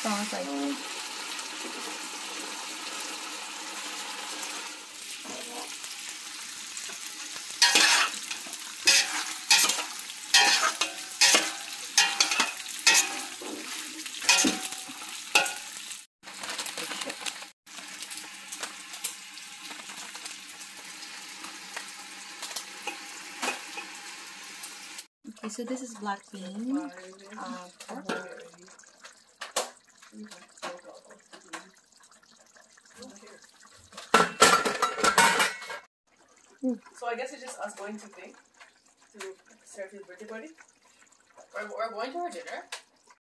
Sounds like. Okay, so this is black bean. So I guess it's just us going to serve his birthday party. We're going to our dinner.